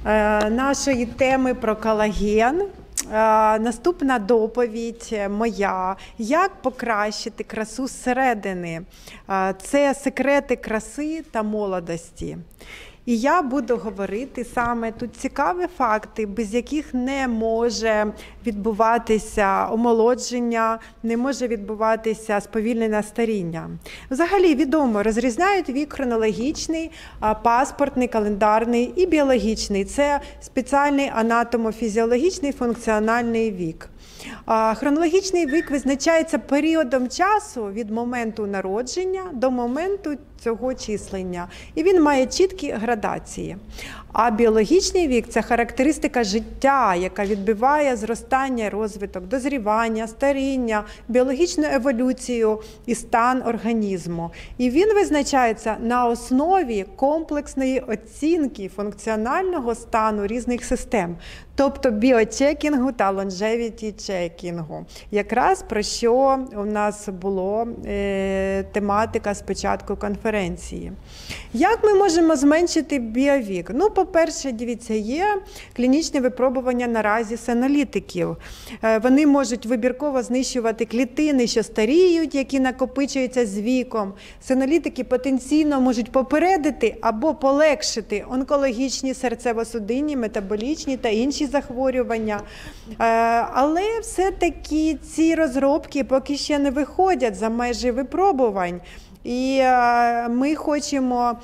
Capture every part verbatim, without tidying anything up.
нашої теми про колаген. Наступна доповідь моя. Як покращити красу зсередини? Це секрети краси та молодості. І я буду говорити саме тут цікаві факти, без яких не може відбуватися омолодження, не може відбуватися сповільнене старіння. Взагалі відомо, розрізняють вік хронологічний, паспортний, календарний і біологічний. Це спеціальний анатомо-фізіологічний функціональний вік. Хронологічний вік визначається періодом часу від моменту народження до моменту цього числення. І він має чіткі градації. А біологічний вік – це характеристика життя, яка відбиває зростання, розвиток, дозрівання, старіння, біологічну еволюцію і стан організму. І він визначається на основі комплексної оцінки функціонального стану різних систем, тобто біочекінгу та лонжевіті-чекінгу. Якраз про що у нас була е, тематика спочатку конференції. Як ми можемо зменшити біовік? Ну, по-перше, дивіться, є клінічні випробування наразі сенолітиків. Вони можуть вибірково знищувати клітини, що старіють, які накопичуються з віком. Сенолітики потенційно можуть попередити або полегшити онкологічні, серцево-судинні, метаболічні та інші захворювання. Але все-таки ці розробки поки ще не виходять за межі випробувань. І ми хочемо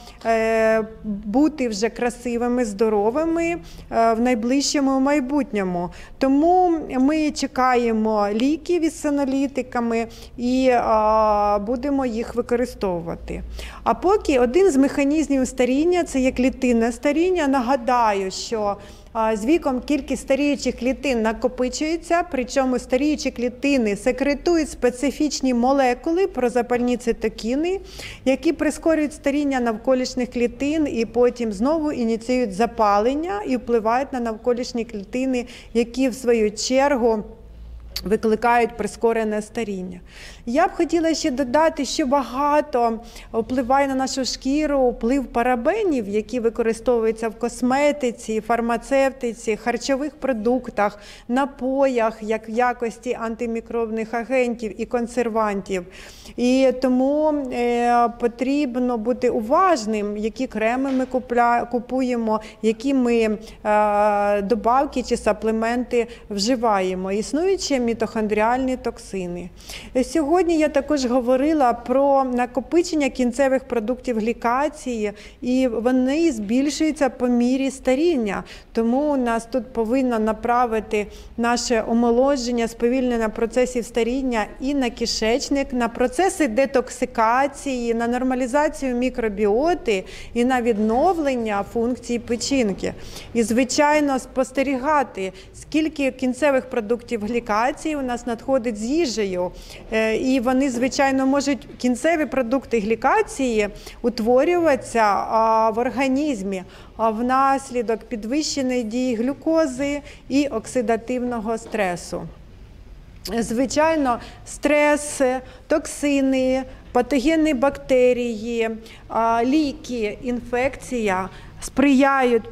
бути вже красивими, здоровими в найближчому майбутньому. Тому ми чекаємо ліків із сенолітиками і будемо їх використовувати. А поки один з механізмів старіння – це є клітинне старіння. Нагадаю, що з віком кількість старіючих клітин накопичується, причому старіючі клітини секретують специфічні молекули, прозапальні цитокіни, які прискорюють старіння навколишніх клітин і потім знову ініціюють запалення і впливають на навколишні клітини, які в свою чергу викликають прискорене старіння. Я б хотіла ще додати, що багато впливає на нашу шкіру вплив парабенів, які використовуються в косметиці, фармацевтиці, харчових продуктах, напоях, як в якості антимікробних агентів і консервантів. І тому е, потрібно бути уважним, які креми ми купля, купуємо, які ми е, добавки чи саплементи вживаємо. Існуючі мітохондріальні токсини. Сьогодні я також говорила про накопичення кінцевих продуктів глікації, і вони збільшуються по мірі старіння. Тому у нас тут повинно направити наше омолодження, сповільнення процесів старіння і на кишечник, на процеси детоксикації, на нормалізацію мікробіоти і на відновлення функцій печінки. І, звичайно, спостерігати, скільки кінцевих продуктів глікації у нас надходить з їжею. І вони, звичайно, можуть, кінцеві продукти глікації утворюватися в організмі внаслідок підвищеної дії глюкози і оксидативного стресу. Звичайно, стрес, токсини, патогенні бактерії, ліки, інфекція сприяють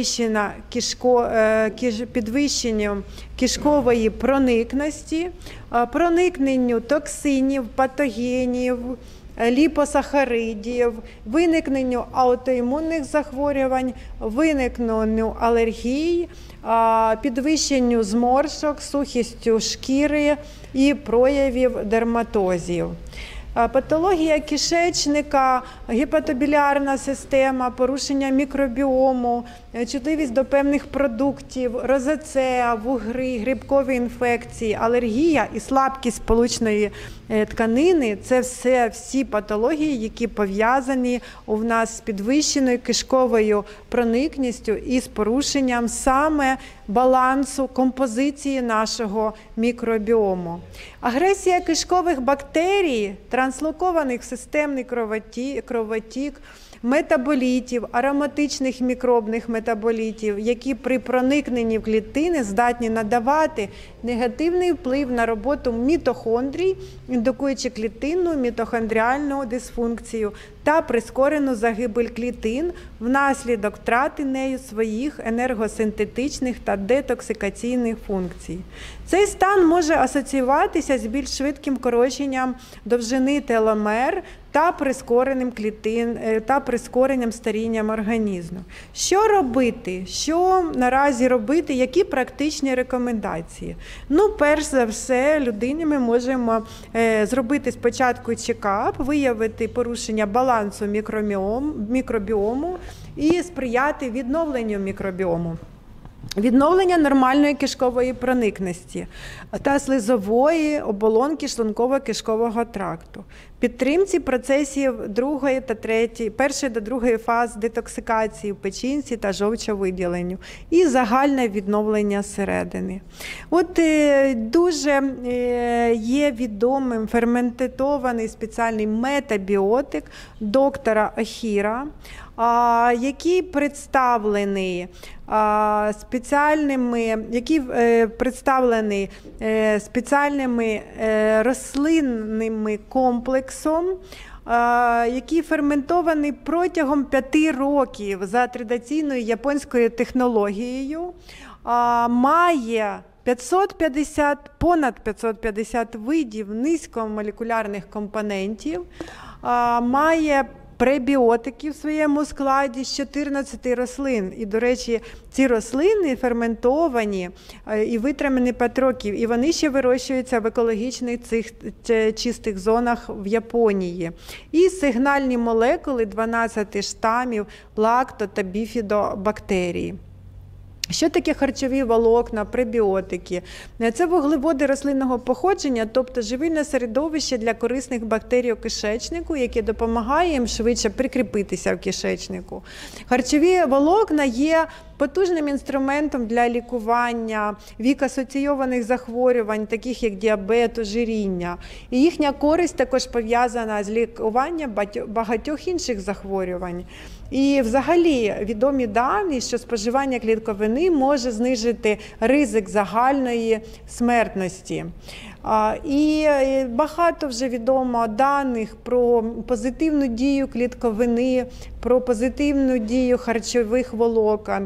підвищенню кишкової проникності, проникненню токсинів, патогенів, ліпосахаридів, виникненню аутоімунних захворювань, виникненню алергій, підвищенню зморшок, сухістю шкіри і проявів дерматозів. Патологія кишечника, гепатобілярна система, порушення мікробіому, чутливість до певних продуктів, розацеа, вугри, грибкові інфекції, алергія і слабкість сполучної тканини – це все всі патології, які пов'язані у нас з підвищеною кишковою проникністю і з порушенням саме балансу, композиції нашого мікробіому. Агресія кишкових бактерій, транслокованих в системний кровотік, метаболітів, ароматичних мікробних метаболітів, які при проникненні в клітини здатні надавати негативний вплив на роботу мітохондрій, індукуючи клітинну мітохондріальну дисфункцію та прискорену загибель клітин внаслідок втрати нею своїх енергосинтетичних та детоксикаційних функцій. Цей стан може асоціюватися з більш швидким скороченням довжини теломер та прискореним клітин та прискоренням старінням організму. Що робити? Що наразі робити? Які практичні рекомендації? Ну, перш за все, людині ми можемо е, зробити спочатку чекап, виявити порушення балансу мікробіому, мікробіому і сприяти відновленню мікробіому. Відновлення нормальної кишкової проникності та слизової оболонки шлунково-кишкового тракту. Підтримці процесів другої та третьої, першої та другої фаз детоксикації в печінці та жовчовиділенню і загальне відновлення середини. От е, дуже е, є відомим ферментований спеціальний метабіотик доктора Охіра, а, який представлений а, спеціальними, який е, представлений е, спеціальними е, рослинними комплексом, який ферментований протягом п'яти років за традиційною японською технологією, має п'ятсот п'ятдесят, понад п'ятсот п'ятдесят видів низькомолекулярних компонентів, має пребіотики в своєму складі з чотирнадцяти рослин. І, до речі, ці рослини ферментовані і витримані п'ять років, і вони ще вирощуються в екологічних цих чистих зонах в Японії. І сигнальні молекули дванадцяти штамів лакто- та біфідобактерій. Що таке харчові волокна, пребіотики? Це вуглеводи рослинного походження, тобто живильне середовище для корисних бактерій у кишечнику, яке допомагає їм швидше прикріпитися в кишечнику. Харчові волокна є потужним інструментом для лікування вік-асоційованих захворювань, таких як діабет, ожиріння. І їхня користь також пов'язана з лікуванням багатьох інших захворювань. І взагалі відомі дані, що споживання клітковини може знизити ризик загальної смертності. І багато вже відомо даних про позитивну дію клітковини, про позитивну дію харчових волокон,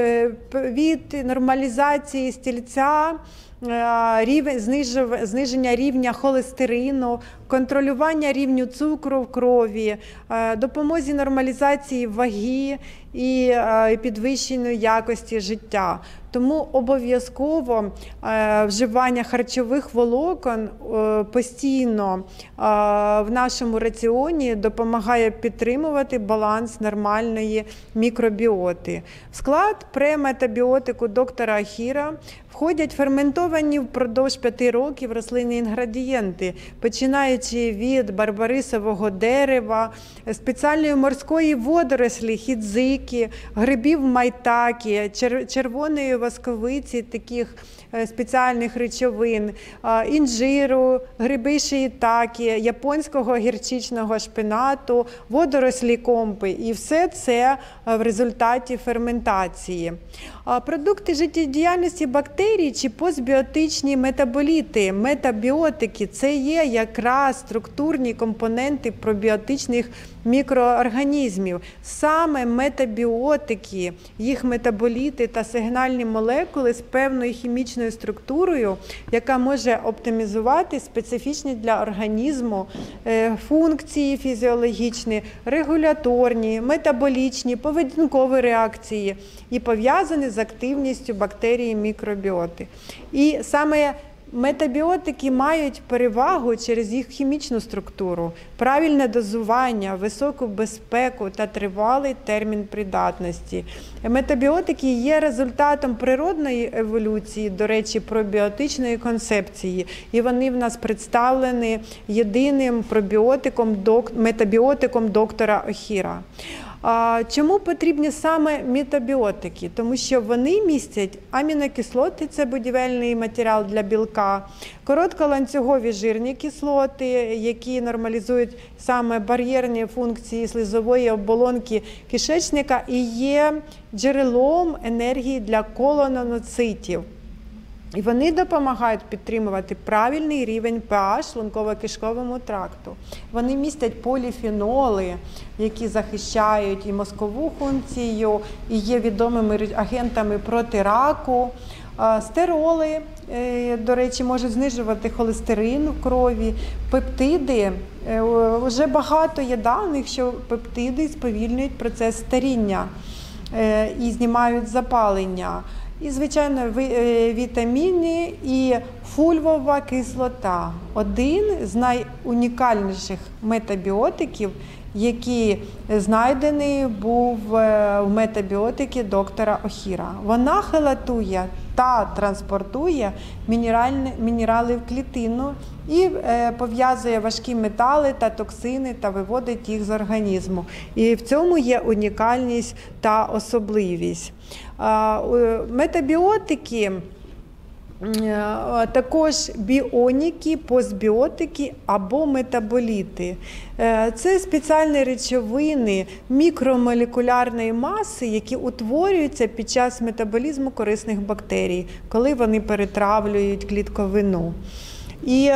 від нормалізації стільця, рівень, зниження рівня холестерину, контролювання рівню цукру в крові, допомозі нормалізації ваги і підвищенню якості життя. Тому обов'язково вживання харчових волокон постійно в нашому раціоні допомагає підтримувати баланс нормальної мікробіоти. В склад преметабіотику доктора Охіра входять ферментовані впродовж п'яти років рослинні інгредієнти, починаючи від барбарисового дерева, спеціальної морської водорослі, хідзики, грибів майтакі, червоної восковиці, таких спеціальних речовин, інжиру, гриби шиїтакі, японського гірчичного шпинату, водорослі компи. І все це в результаті ферментації. Продукти життєдіяльності бактерій чи постбіотичні метаболіти, метабіотики – це є якраз структурні компоненти пробіотичних мікроорганізмів. Саме метабіотики, їх метаболіти та сигнальні молекули з певною хімічною структурою, яка може оптимізувати специфічні для організму функції фізіологічні, регуляторні, метаболічні, поведінкові реакції і пов'язані з активністю бактерій і мікробіоти. І саме метабіотики мають перевагу через їх хімічну структуру, правильне дозування, високу безпеку та тривалий термін придатності. Метабіотики є результатом природної еволюції, до речі, пробіотичної концепції, і вони в нас представлені єдиним пробіотиком, метабіотиком доктора Охіра. Чому потрібні саме метабіотики? Тому що вони містять амінокислоти, це будівельний матеріал для білка, коротколанцюгові жирні кислоти, які нормалізують саме бар'єрні функції слизової оболонки кишечника і є джерелом енергії для колоноцитів. І вони допомагають підтримувати правильний рівень pH шлунково-кишковому тракту. Вони містять поліфеноли, які захищають і мозкову функцію, і є відомими агентами проти раку. Стероли, до речі, можуть знижувати холестерин в крові. Пептиди, вже багато є даних, що пептиди сповільнюють процес старіння і знімають запалення. І, звичайно, вітаміни і фульвова кислота. Один з найунікальніших метабіотиків, який знайдений був в метабіотикі доктора Охіра. Вона хелатує та транспортує мінерали в клітину і пов'язує важкі метали та токсини та виводить їх з організму. І в цьому є унікальність та особливість. Метабіотики також біоніки, постбіотики або метаболіти. Це спеціальні речовини мікромолекулярної маси, які утворюються під час метаболізму корисних бактерій, коли вони перетравлюють клітковину. І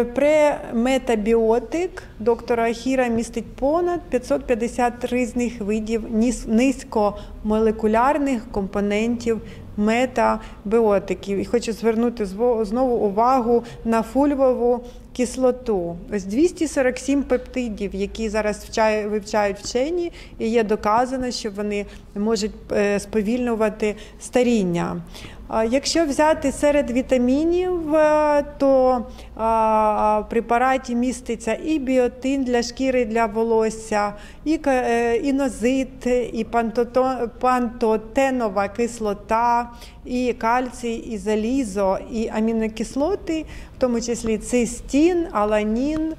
преметабіотик доктора Охіра містить понад п'ятсот п'ятдесят різних видів низькомолекулярних компонентів метабіотиків. І хочу звернути знову увагу на фульвову кислоту. Ось двісті сорок сім пептидів, які зараз вивчають вчені, і є доказано, що вони можуть сповільнювати старіння. Якщо взяти серед вітамінів, то в препараті міститься і біотин для шкіри, для волосся, і інозит, і пантотенова кислота, і кальцій, і залізо, і амінокислоти, в тому числі цистин, аланін,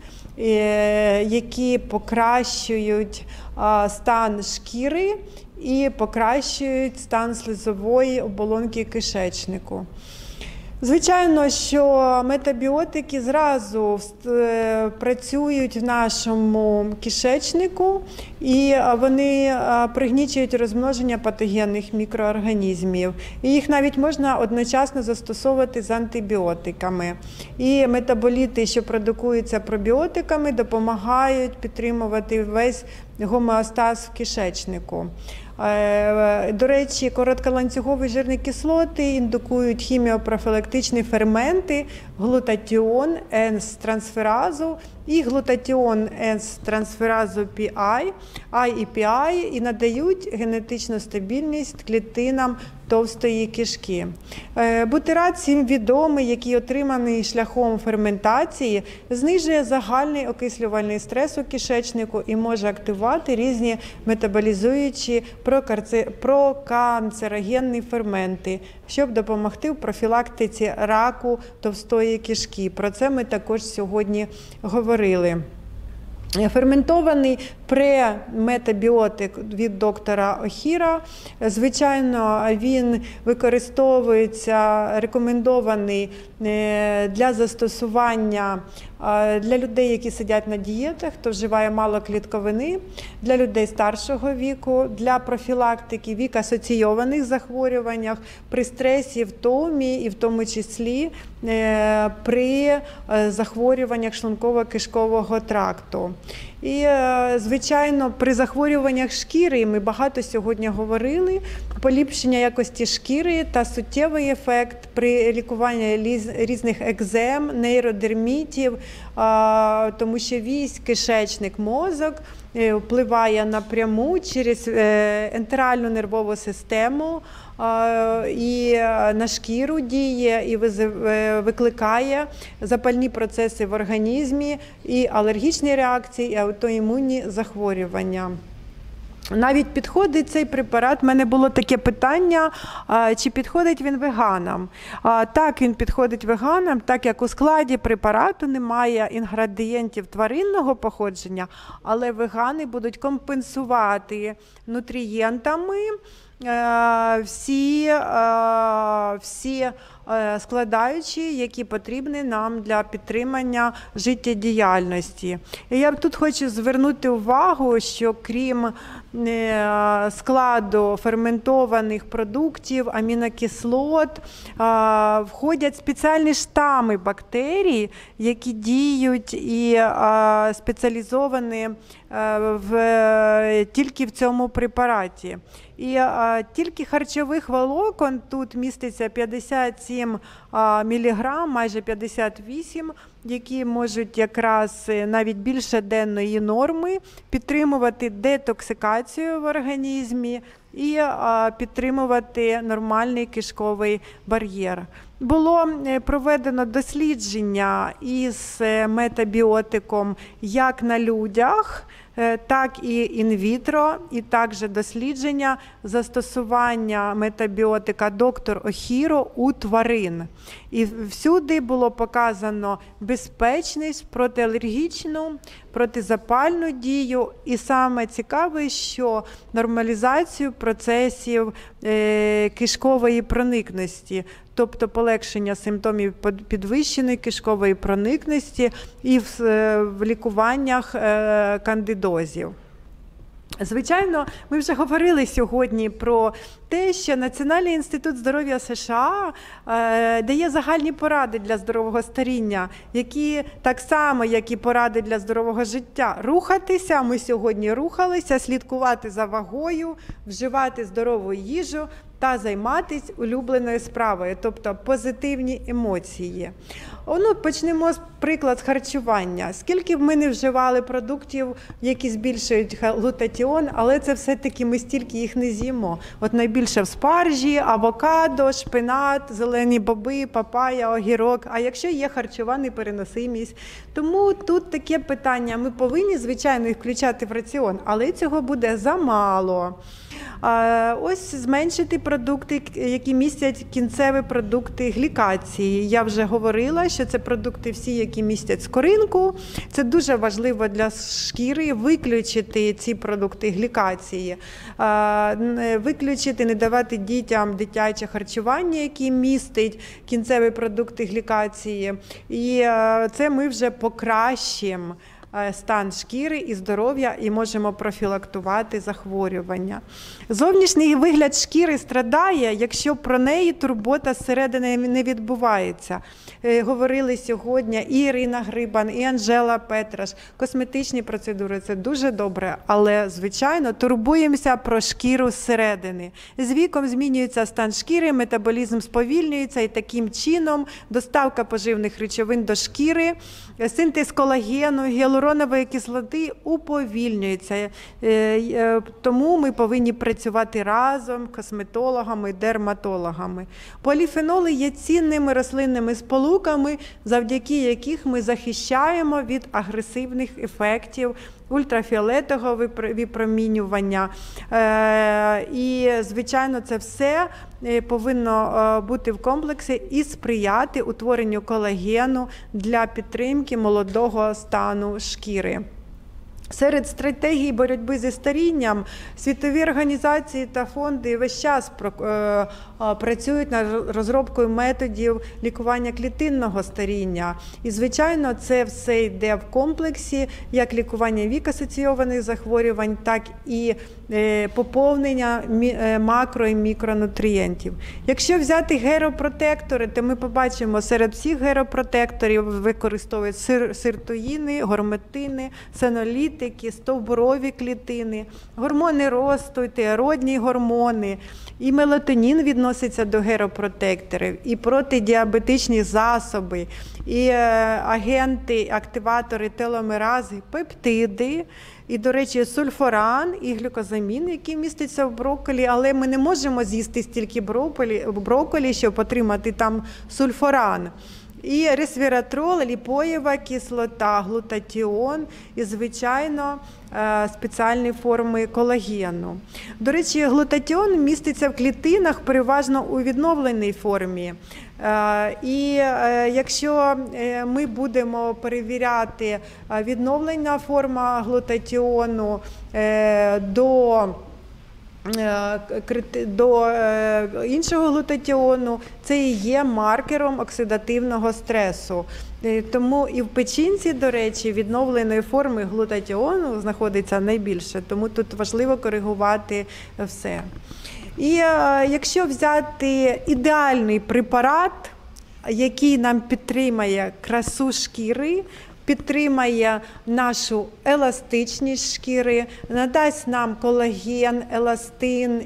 які покращують стан шкіри і покращують стан слизової оболонки кишечнику. Звичайно, що метабіотики зразу працюють в нашому кишечнику, і вони пригнічують розмноження патогенних мікроорганізмів. І їх навіть можна одночасно застосовувати з антибіотиками. І метаболіти, що продукуються пробіотиками, допомагають підтримувати весь гомеостаз в кишечнику. До речі, коротколанцюгові жирні кислоти індукують хіміопрофілактичні ферменти глутатіон N-трансферазу і глутатіон N-трансферазу пі ай, Ай і пі ай, і надають генетичну стабільність клітинам товстої кишки. Бутират всім відомий, який отриманий шляхом ферментації, знижує загальний окислювальний стрес у кишечнику і може активувати різні метаболізуючі проканцерогенні ферменти, щоб допомогти в профілактиці раку товстої кишки. Про це ми також сьогодні говорили. Ферментований преметабіотик від доктора Охіра, звичайно, він використовується, рекомендований для застосування для людей, які сидять на дієтах, хто вживає мало клітковини, для людей старшого віку, для профілактики вік-асоційованих захворюваннях, при стресі, втомі і в тому числі при захворюваннях шлунково-кишкового тракту. І, звичайно, при захворюваннях шкіри, ми багато сьогодні говорили, поліпшення якості шкіри та суттєвий ефект при лікуванні різних екзем, нейродермітів, тому що вісь, кишечник, мозок впливає напряму через ентеральну нервову систему і на шкіру діє, і викликає запальні процеси в організмі, і алергічні реакції, і аутоімунні захворювання. Навіть підходить цей препарат, в мене було таке питання, чи підходить він веганам. Так, він підходить веганам, так як у складі препарату немає інгредієнтів тваринного походження, але вегани будуть компенсувати нутрієнтами всі, всі складаючі, які потрібні нам для підтримання життєдіяльності. І я тут хочу звернути увагу, що крім складу ферментованих продуктів, амінокислот, входять спеціальні штами бактерій, які діють і спеціалізовані в, тільки в цьому препараті. І а, тільки харчових волокон тут міститься п'ятдесят сім а, міліграм, майже п'ятдесят вісім, які можуть якраз навіть більше денної норми підтримувати детоксикацію в організмі і а, підтримувати нормальний кишковий бар'єр. Було проведено дослідження із метабіотиком як на людях, так і інвітро, і також дослідження застосування метабіотика доктор Охіро у тварин. І всюди було показано безпечність, протиалергічну, протизапальну дію, і саме цікаве, що нормалізацію процесів е, кишкової проникності, тобто полегшення симптомів підвищеної кишкової проникності і в, в лікуваннях е, кандидозів. Звичайно, ми вже говорили сьогодні про те, що Національний інститут здоров'я США е, дає загальні поради для здорового старіння, які так само, як і поради для здорового життя. Рухатися, ми сьогодні рухалися, слідкувати за вагою, вживати здорову їжу та займатися улюбленою справою, тобто позитивні емоції. Ну, почнемо з приклад харчування. Скільки б ми не вживали продуктів, які збільшують глутатіон, але це все-таки ми стільки їх не з'їмо. От найбільше в спаржі, авокадо, шпинат, зелені боби, папая, огірок. А якщо є харчова непереносимість? Тому тут таке питання. Ми повинні, звичайно, їх включати в раціон, але цього буде замало. Ось зменшити продукти, які містять кінцеві продукти глікації. Я вже говорила, що це продукти всі, які містять скоринку. Це дуже важливо для шкіри виключити ці продукти глікації. Виключити, не давати дітям дитяче харчування, яке містить кінцеві продукти глікації. І це ми вже покращимо стан шкіри і здоров'я і можемо профілактувати захворювання. Зовнішній вигляд шкіри страдає, якщо про неї турбота зсередини не відбувається. Говорили сьогодні і Ірина Грибан, і Анжела Петраш. Косметичні процедури – це дуже добре, але, звичайно, турбуємося про шкіру зсередини. З віком змінюється стан шкіри, метаболізм сповільнюється, і таким чином доставка поживних речовин до шкіри, синтез колагену, гіалуронової кислоти уповільнюється. Тому ми повинні працювати разом косметологами, дерматологами. Поліфеноли є цінними рослинними сполуками, завдяки яких ми захищаємо від агресивних ефектів ультрафіолетового випромінювання. І, звичайно, це все повинно бути в комплексі і сприяти утворенню колагену для підтримки молодого стану шкіри. Серед стратегій боротьби зі старінням світові організації та фонди весь час працюють над розробкою методів лікування клітинного старіння. І, звичайно, це все йде в комплексі, як лікування вік-асоційованих захворювань, так і поповнення макро- і мікронутрієнтів. Якщо взяти геропротектори, то ми побачимо, серед всіх геропротекторів використовують сир, сиртоїни, горматини, сенолітики, стовбурові клітини, гормони росту, тиреоїдні гормони, і мелатонін відноситься до геропротекторів, і протидіабетичні засоби, і агенти, активатори теломерази, пептиди, і, до речі, сульфоран і глюкозамін, які містяться в брокколі, але ми не можемо з'їсти стільки брокколі, брокколі, щоб отримати там сульфоран. І ресвератрол, ліпоєва кислота, глутатіон і, звичайно, спеціальні форми колагену. До речі, глутатіон міститься в клітинах переважно у відновленій формі. І якщо ми будемо перевіряти відновлена форма глутатіону до до іншого глутатіону, це і є маркером оксидативного стресу. Тому і в печінці, до речі, відновленої форми глутатіону знаходиться найбільше, тому тут важливо коригувати все. І якщо взяти ідеальний препарат, який нам підтримає красу шкіри, підтримає нашу еластичність шкіри, надасть нам колаген, еластин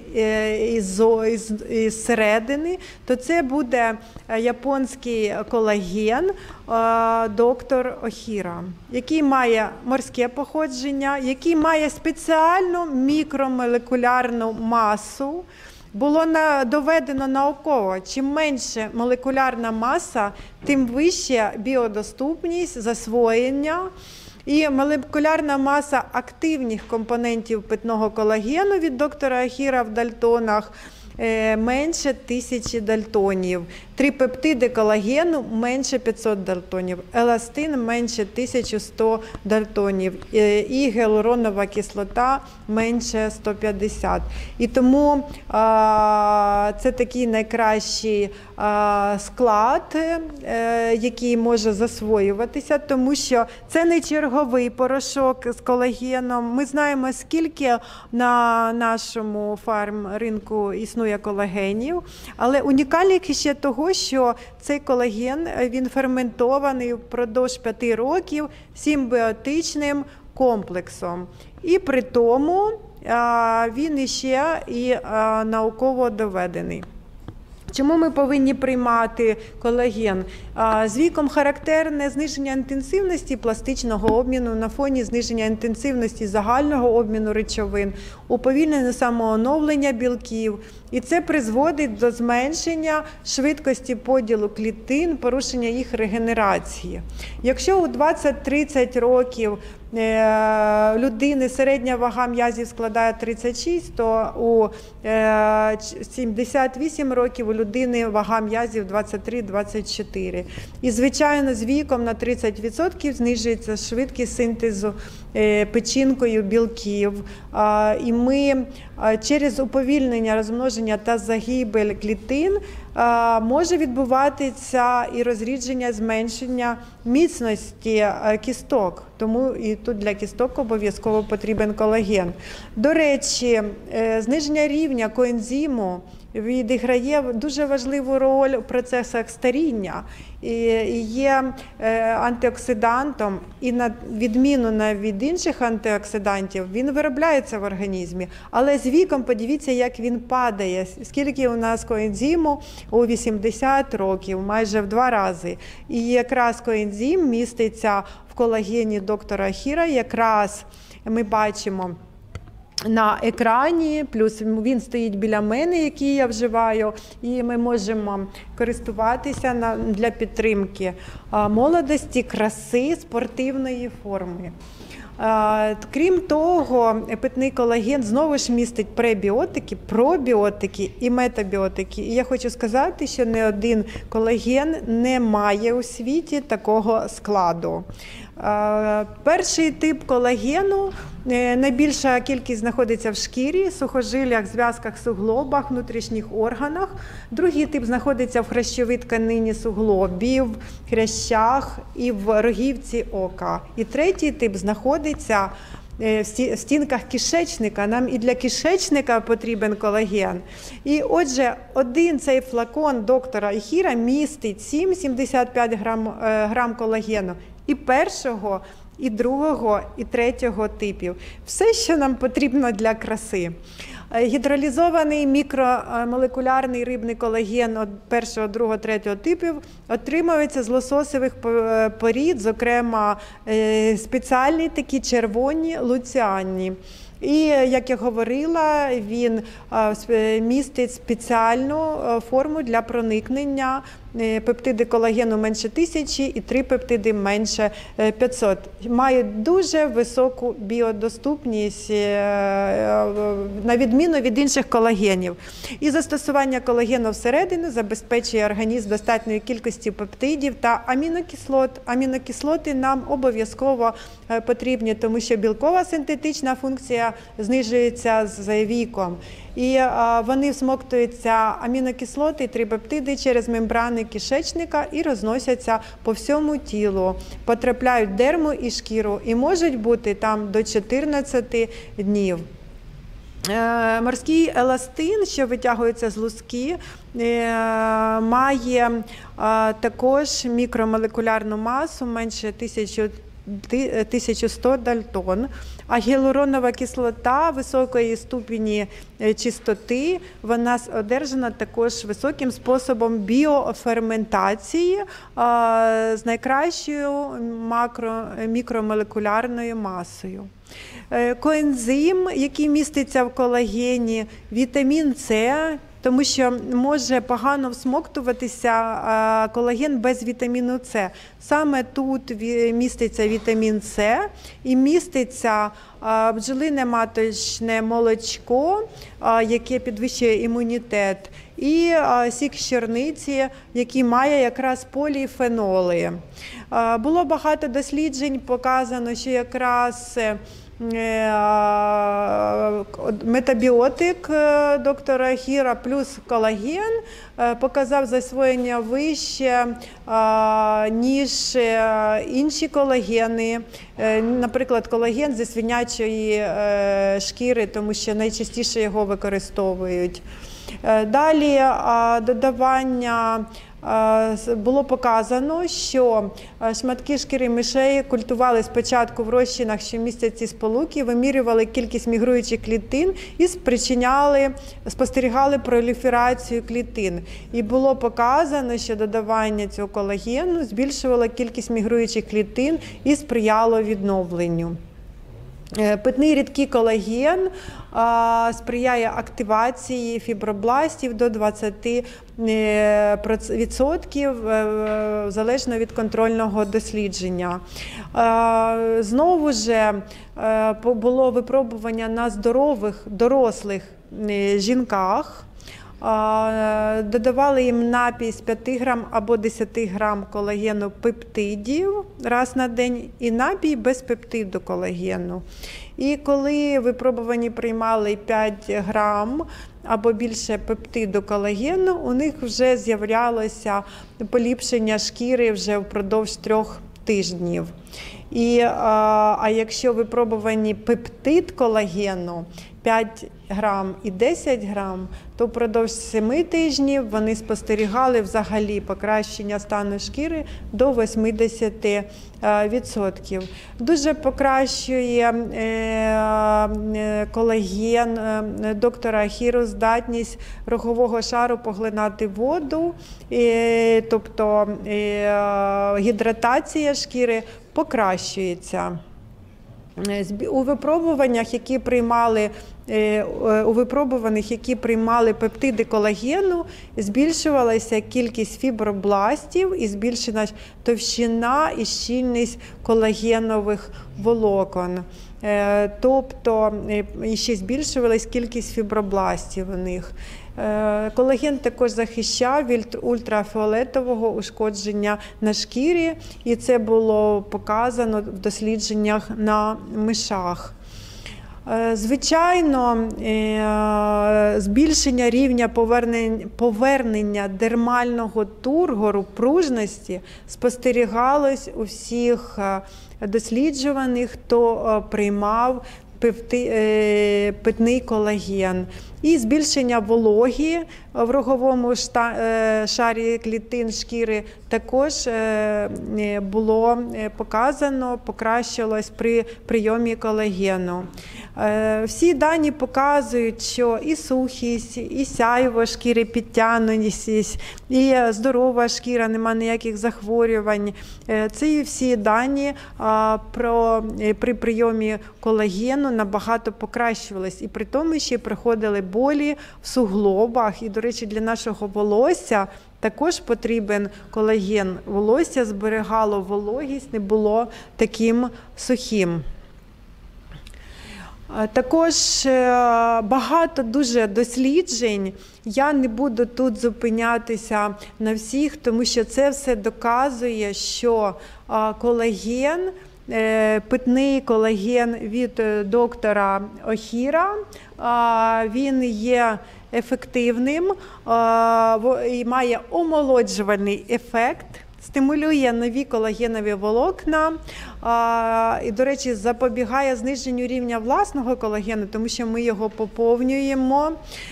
із середини, то це буде японський колаген доктор Охіра, який має морське походження, який має спеціальну мікромолекулярну масу. Було доведено науково, чим менше молекулярна маса, тим вища біодоступність, засвоєння. І молекулярна маса активних компонентів питного колагену від доктора Охіра в дальтонах менше тисячі дальтонів. Трипептиди колагену менше п'ятсот дальтонів, еластин менше тисяча сто дальтонів і гіалуронова кислота менше сто п'ятдесят. І тому а, це такий найкращий а, склад, е, який може засвоюватися, тому що це не черговий порошок з колагеном. Ми знаємо, скільки на нашому фарм-ринку існує колагенів, але унікальність ще того, що цей колаген, він ферментований впродовж п'яти років симбіотичним комплексом. І при тому він іще і науково доведений. Чому ми повинні приймати колаген? З віком характерне зниження інтенсивності пластичного обміну на фоні зниження інтенсивності загального обміну речовин, уповільнення самооновлення білків. І це призводить до зменшення швидкості поділу клітин, порушення їх регенерації. Якщо у двадцять-тридцять років людини середня вага м'язів складає тридцять шість, то у сімдесят вісім років у людини вага м'язів двадцять три - двадцять чотири. І, звичайно, з віком на тридцять відсотків знижується швидкість синтезу печінкою білків. І ми через уповільнення розмноження та загибель клітин може відбуватися і розрідження, зменшення міцності кісток. Тому і тут для кісток обов'язково потрібен колаген. До речі, зниження рівня коензиму відіграє дуже важливу роль у процесах старіння і є антиоксидантом, і на відміну від інших антиоксидантів він виробляється в організмі, але з віком подивіться, як він падає, скільки у нас коензиму у вісімдесят років, майже в два рази. І якраз коензим міститься в колагені доктора Охіра, якраз ми бачимо на екрані, плюс він стоїть біля мене, який я вживаю, і ми можемо користуватися на, для підтримки молодості, краси, спортивної форми. Крім того, питний колаген знову ж містить пребіотики, пробіотики і метабіотики. І я хочу сказати, що не один колаген не має у світі такого складу. Перший тип колагену, найбільша кількість знаходиться в шкірі, сухожилях, зв'язках, суглобах, внутрішніх органах. Другий тип знаходиться в хрящовій тканині суглобів, хрящах і в рогівці ока. І третій тип знаходиться в стінках кишечника. Нам і для кишечника потрібен колаген. І отже, один цей флакон доктора Охіра містить сім - сімдесят п'ять грам, грам колагену. І першого, і другого, і третього типів. Все, що нам потрібно для краси. Гідролізований мікромолекулярний рибний колаген від першого, другого, третього типів отримується з лососевих порід, зокрема спеціальні такі червоні луціанні. І, як я говорила, він містить спеціальну форму для проникнення, пептиди колагену менше тисячі і три пептиди менше п'ятсот. Мають дуже високу біодоступність, на відміну від інших колагенів. І застосування колагену всередину забезпечує організм достатньої кількості пептидів та амінокислот. Амінокислоти нам обов'язково потрібні, тому що білкова синтетична функція знижується з віком. І а, вони всмоктуються амінокислоти, трипептиди через мембрани кишечника і розносяться по всьому тілу, потрапляють в дерму і шкіру і можуть бути там до чотирнадцяти днів. Е, морський еластин, що витягується з луски, е, має е, також мікромолекулярну масу менше тисяча сто дальтон, а гіалуронова кислота високої ступені чистоти, вона одержана також високим способом біоферментації з найкращою макро, мікромолекулярною масою. Коензим, який міститься в колагені, вітамін С, тому що може погано всмоктуватися колаген без вітаміну С. Саме тут міститься вітамін С і міститься бджолине маточне молочко, яке підвищує імунітет, і сік з чорниці, який має якраз поліфеноли. Було багато досліджень, показано, що якраз метабіотик доктора Ахіра плюс колаген показав засвоєння вище, ніж інші колагени, наприклад, колаген зі свинячої шкіри, тому що найчастіше його використовують. Далі додавання. Було показано, що шматки шкіри мишей культували спочатку в розчинах, що містять ці сполуки, вимірювали кількість мігруючих клітин і спричиняли, спостерігали проліферацію клітин. І було показано, що додавання цього колагену збільшувало кількість мігруючих клітин і сприяло відновленню. Питний рідкий колаген а, сприяє активації фібробластів до двадцяти відсотків залежно від контрольного дослідження. А, знову ж було випробування на здорових дорослих жінках. Додавали їм напій з п'яти грам або десяти грам колагену пептидів раз на день і напій без пептиду колагену. І коли випробувані приймали п'ять грам або більше пептиду колагену, у них вже з'являлося поліпшення шкіри вже впродовж трьох тижнів. І, а, а якщо випробувані пептид колагену п'ять грам і десять грам, то впродовж семи тижнів вони спостерігали взагалі покращення стану шкіри до восьмидесяти відсотків. Дуже покращує колаген доктора Ахіру здатність рогового шару поглинати воду, тобто гідратація шкіри покращується. У випробуваннях, які приймали у випробуваних, які приймали пептиди колагену, збільшувалася кількість фібробластів і збільшена товщина і щільність колагенових волокон. Тобто ще збільшувалась кількість фібробластів у них. Колаген також захищав від ультрафіолетового ушкодження на шкірі, і це було показано в дослідженнях на мишах. Звичайно, збільшення рівня повернення дермального тургору, пружності спостерігалось у всіх досліджуваних, хто приймав питний колаген. І збільшення вологі в роговому шарі клітин шкіри також було показано, покращилось при прийомі колагену. Всі дані показують, що і сухість, і сяйво шкіри, підтягнутість, і здорова шкіра, немає ніяких захворювань. Ці всі дані про, при прийомі колагену набагато покращувались. І при тому ще приходили болі в суглобах. І, до речі, для нашого волосся також потрібен колаген. Волосся зберігало вологість, не було таким сухим. Також багато дуже досліджень, я не буду тут зупинятися на всіх, тому що це все доказує, що колаген питний колаген від доктора Охіра. Він є ефективним і має омолоджувальний ефект, стимулює нові колагенові волокна і, до речі, запобігає зниженню рівня власного колагену, тому що ми його поповнюємо.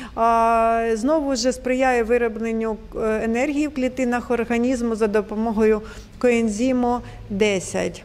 Знову ж сприяє виробленню енергії в клітинах організму за допомогою коензиму десять.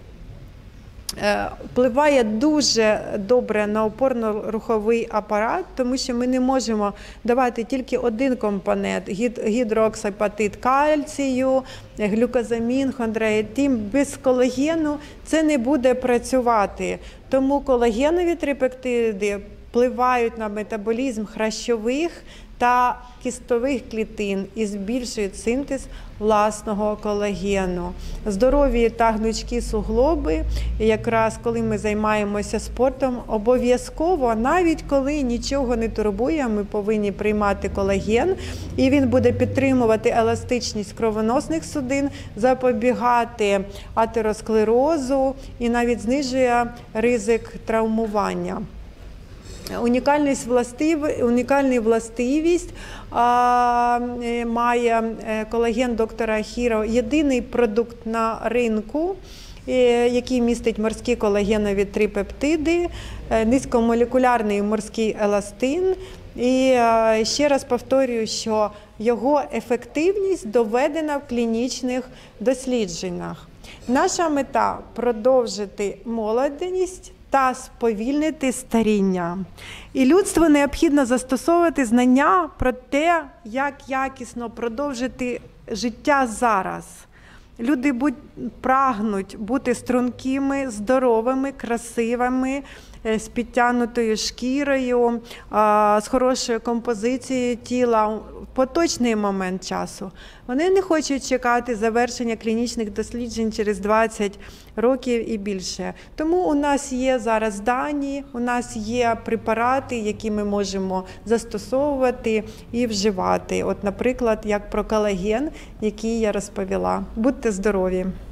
Впливає дуже добре на опорно-руховий апарат, тому що ми не можемо давати тільки один компонент – гідроксиапатит кальцію, глюкозамін, хондроїтин. Без колагену це не буде працювати. Тому колагенові трипептиди впливають на метаболізм хрящових та кістових клітин і збільшують синтез власного колагену. Здорові та гнучкі суглоби, якраз коли ми займаємося спортом, обов'язково, навіть коли нічого не турбує, ми повинні приймати колаген, і він буде підтримувати еластичність кровоносних судин, запобігати атеросклерозу і навіть знижує ризик травмування. Унікальність властив, унікальну властивість а, має колаген доктора Охіра. Єдиний продукт на ринку, який містить морські колагенові трипептиди, низькомолекулярний морський еластин. І а, ще раз повторюю, що його ефективність доведена в клінічних дослідженнях. Наша мета – продовжити молодість та сповільнити старіння. І людству необхідно застосовувати знання про те, як якісно продовжити життя зараз. Люди прагнуть бути стрункими, здоровими, красивими, з підтягнутою шкірою, з хорошою композицією тіла в поточний момент часу. Вони не хочуть чекати завершення клінічних досліджень через двадцять років і більше. Тому у нас є зараз дані, у нас є препарати, які ми можемо застосовувати і вживати. От, наприклад, як про колаген, який я розповіла. Будьте здорові!